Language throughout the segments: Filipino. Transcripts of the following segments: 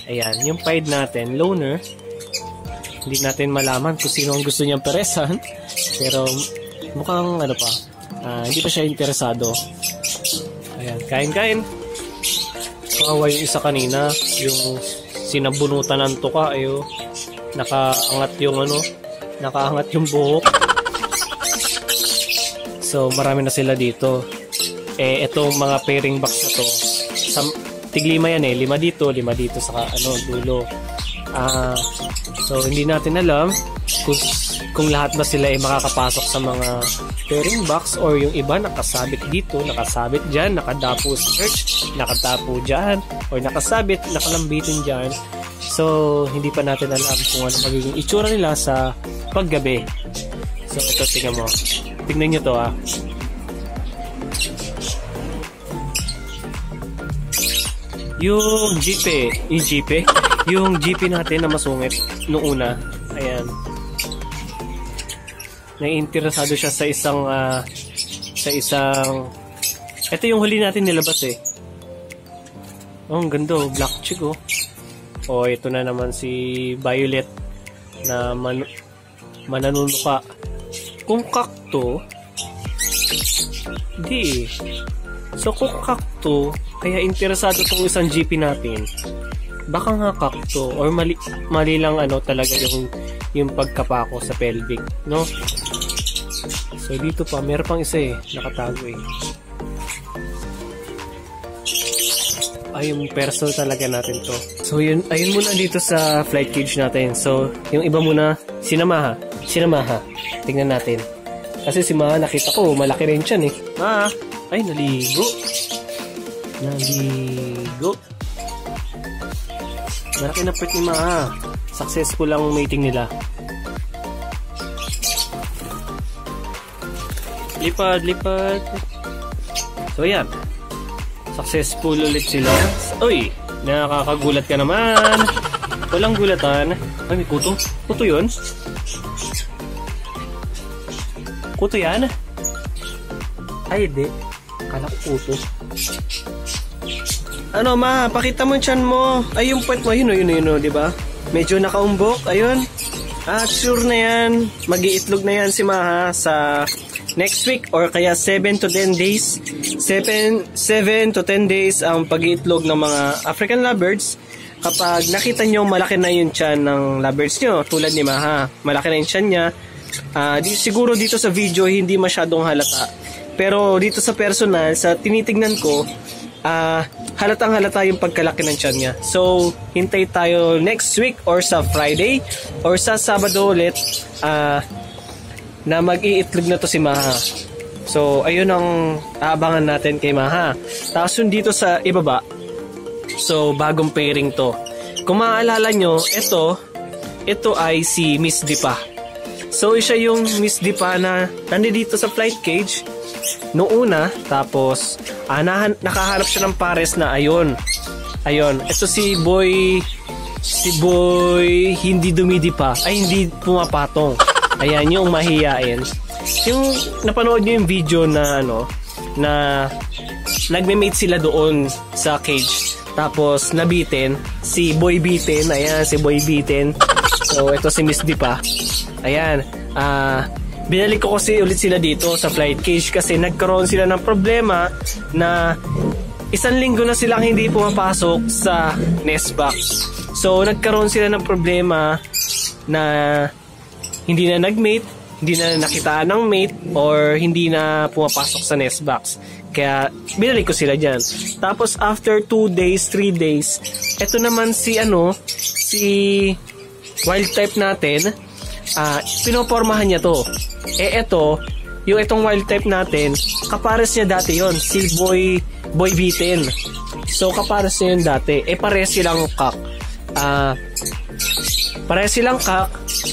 Ayan, yung pied natin, loner. Hindi natin malaman kung sino ang gusto niyang peresan. Pero mukhang ano pa, hindi pa siya interesado. Ayan, kain-kain. Kawawa yung isa kanina, yung sinabunutan ng tuka, ayo. Nakaangat yung buhok. So, marami na sila dito. Itong mga pairing box na to, tiglima yan 5 dito, 5 dito sa dulo. So, hindi natin alam kung lahat ba sila ay makakapasok sa mga pairing box or yung iba nakasabit dito, nakasabit dyan, nakadapo sa church, nakatapo dyan, or nakasabit, nakalambitin dyan. So, hindi pa natin alam kung ano magiging itsura nila sa paggabi. So, ito, tingnan mo. Tingnan nyo to, Yung GP natin na masungit noong una. Ayan. Naiinteresado siya sa isang ito yung huli natin nilabas ang ganda, black chick ito na naman si Violet na mananunuka. Kung kakto, di. So kung kakto, kaya interesado tong isang GP natin. Baka nga kakto or mali lang talaga yung pagkapako sa pelvic, no? So dito pa, meron pang isa nakatago yung person talaga natin to. So ayun muna dito sa flight cage natin. So yung iba muna, si Maha. Tingnan natin. Kasi si Maha nakita ko, malaki rin siya Maha, ay naligo. Malaki na pwet ni Maha. Successful ang mating nila. Lipad. So yan. Successful ulit sila. Uy, nakakagulat ka naman. Walang gulatan. Ay, may kuto. Kuto yun? Kuto yan? Ay, hindi. Kala ko kuto. Ma, pakita mo yung tiyan mo. Ay, yung puwet mo, yun, diba? Medyo nakaumbok, ayun. Sure na yan. Mag-iitlog na yan si Maha sa next week or kaya 7 to 10 days. 7 to 10 days ang pag-iitlog ng mga African lovebirds. Kapag nakita nyo malaki na yung tiyan ng lovebirds nyo, tulad ni Maha, malaki na yung tiyan niya. Siguro dito sa video hindi masyadong halata. Pero dito sa personal, sa tinitignan ko, halatang halata yung pagkalaki ng tiyan niya. So, hintay tayo next week or sa Friday or sa Sabado ulit na mag-iitlog na to si Maha. So, ayun ang aabangan natin kay Maha. Tapos yung dito sa ibaba, so bagong pairing to. Kung maaalala nyo, ito ay si Miss Dipa. So, siya yung Miss Dipa na nandito sa flight cage noong una. Tapos, nakahanap siya ng pares na ayun. Ito si Boy hindi dumidipa. Ay, hindi pumapatong. Ayan, yung mahiyain. Yung napanood nyo yung video na na nagme-mate sila doon sa cage. Tapos nabitin si Boy Bitin. Ayan, si Boy Bitin. So ito si Miss Dipa. Ayan, binalik ko kasi ulit sila dito sa flight cage kasi nagkaroon sila ng problema na 1 linggo na silang hindi pumapasok sa nest box. So nagkaroon sila ng problema na hindi na nag-mate, hindi na nakitaan ng mate, or hindi na pumapasok sa nest box. Kaya binalik ko sila dyan. Tapos after 2 days, 3 days, eto naman si wild type natin, pinopormahan niya to. Itong wild type natin, kapares niya dati yon, si Boy Bitin. So kapares niya yun dati. Pares silang kak. Pares silang kak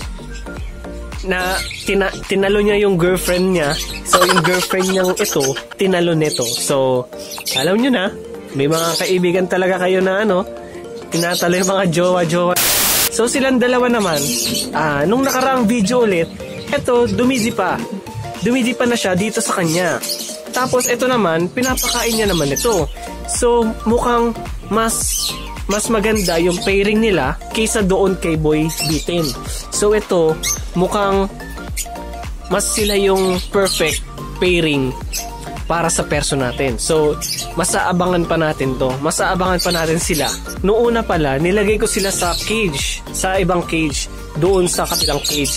na tinalo niya yung girlfriend niya. So yung girlfriend niyang ito, tinalo nito. So alam niyo na, may mga kaibigan talaga kayo na tinatalo yung mga jowa. So silang dalawa naman, nung nakaraang video ulit, ito dumidipa na siya dito sa kanya. Tapos ito naman, pinapakain niya naman ito. So mukhang mas mas maganda yung pairing nila kaysa doon kay Boy Bitin. So ito, mukhang mas sila yung perfect pairing para sa perso natin. So, masaabangan pa natin to. Masaabangan pa natin sila. Noong una pala, nilagay ko sila sa cage. Sa ibang cage. Doon sa kabilang cage.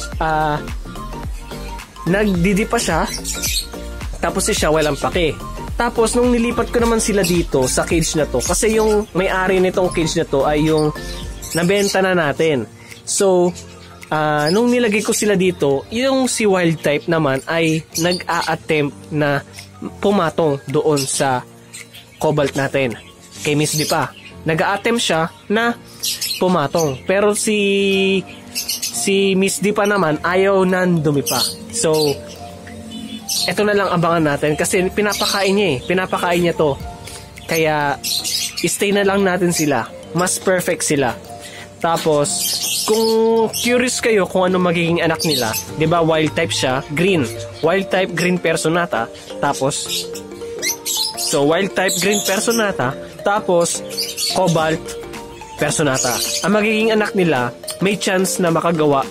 Nagdidi pa siya. Tapos siya walang pake. Tapos, nung nilipat ko naman sila dito sa cage na to. Kasi yung may-ari nitong cage na to ay yung nabenta na natin. So, nung nilagay ko sila dito, yung si Wild type naman ay nag-a-attempt na pumatong doon sa Cobalt natin. Kay Miss D pa. Nag-a-attempt siya na pumatong. Pero si Miss D pa naman ayaw nang dumipa. So, eto na lang abangan natin kasi pinapakain niya eh. Pinapakain niya to. Kaya, stay na lang natin sila. Mas perfect sila. Tapos, kung curious kayo kung ano magiging anak nila, 'di ba wild type siya, green. Wild type green Personata, tapos wild type green Personata, tapos Cobalt Personata. Ang magiging anak nila, may chance na makagawa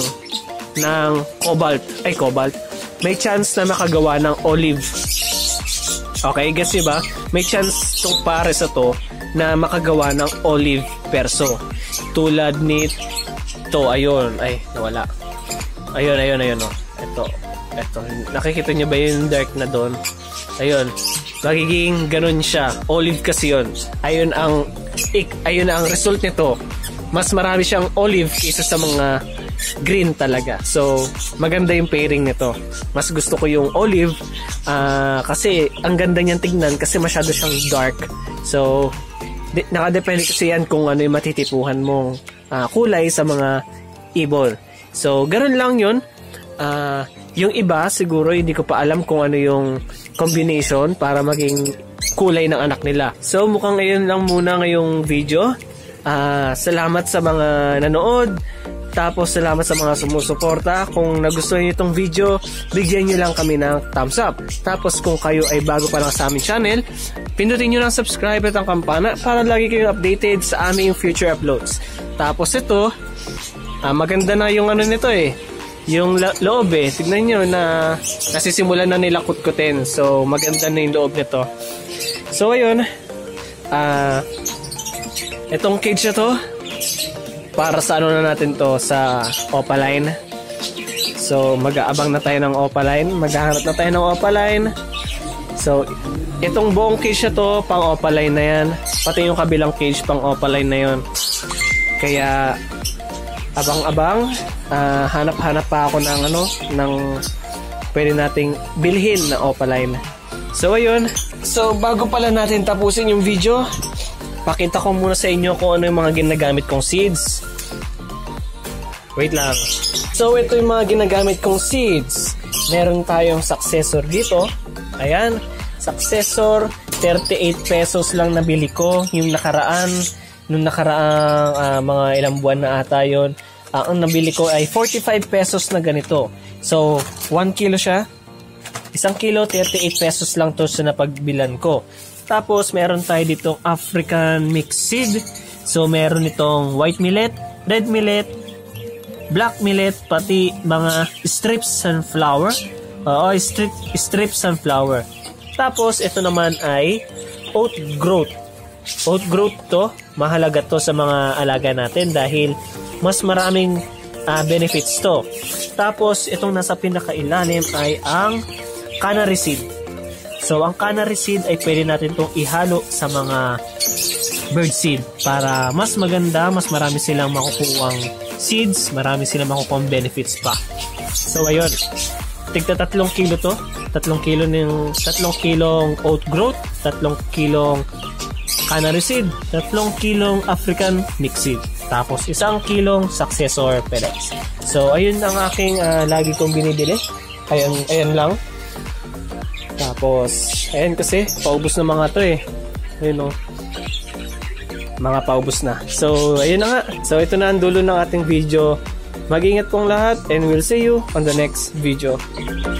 ng Cobalt. May chance na makagawa ng Olive. Okay, guess niyo ba? May chance tong pares na to na makagawa ng Olive Perso. Tulad ni to, ayun, ay nawala. Ayun oh. Ito. Nakikita niyo ba yung dark na doon? Ayun. Magiging ganun siya. Olive kasi yun. Ayun ang result nito. Mas marami siyang olive kaysa sa mga green talaga. So, maganda yung pairing nito. Mas gusto ko yung olive kasi ang ganda niyang tignan kasi masyado siyang dark. So, nakadepende kasi yan kung ano yung matitipuhan mong kulay sa mga ibon. So, ganun lang yun. Yung iba, siguro hindi ko pa alam kung ano yung combination para maging kulay ng anak nila. So, mukhang ngayon lang muna ngayong video. Salamat sa mga nanood. Tapos, salamat sa mga sumusuporta. Kung nagustuhan niyo itong video, bigyan niyo lang kami ng thumbs up. Tapos, kung kayo ay bago pa lang sa aming channel, pindutin niyo lang subscribe at ang kampana para lagi kayong updated sa aming future uploads. Tapos, ito, maganda na yung ano nito eh. Yung loob eh. Tignan nyo na nasisimulan na nila kutkutin. So, maganda na yung loob nito. So, ayun. Itong cage na to, para sa ano na natin to, sa Opaline. So, mag-aabang na tayo ng Opaline. Maghahanap na tayo ng Opaline. So, itong buong cage na to, pang Opaline na yan. Pati yung kabilang cage, pang Opaline na yun. Kaya, abang-abang. Hanap-hanap pa ako ng pwede nating bilhin na Opaline. So, ayun. So, bago pala natin tapusin yung video, pakita ko muna sa inyo kung ano yung mga ginagamit kong seeds. Wait lang. So, ito yung mga ginagamit kong seeds. Meron tayong successor dito. Ayan. Successor, 38 pesos lang nabili ko. Yung nakaraan, nung nakaraang mga ilang buwan na ata yun. Ang nabili ko ay 45 pesos na ganito. So, 1 kilo siya. 1 kilo, 38 pesos lang to sa napagbilan ko. Tapos, meron tayo ditong African mixed seed. So, meron itong white millet, red millet, black millet, pati mga strips sunflower. Strips sunflower. Tapos, ito naman ay oat growth. Oat growth to, mahalaga to sa mga alaga natin dahil mas maraming benefits to. Tapos, itong nasa pinakailalim ay ang canary seed. So, ang canary seed ay pwede natin itong ihalo sa mga bird seed para mas maganda, mas marami silang makukuhang seeds, marami silang makukuhang benefits pa. So, ayun. Tigta 3 kilo to. 3 kilong oat growth, 3 kilong canary seed, 3 kilong African mixed seed. Tapos, 1 kilong successor pellets. So, ayun ang aking lagi kong binibili. Ayan lang. Tapos, ayan kasi, paubos na mga to eh. Ayun o. Mga paubos na. So, ayun na nga. So, ito na ang dulo ng ating video. Mag-ingat pong lahat and we'll see you on the next video.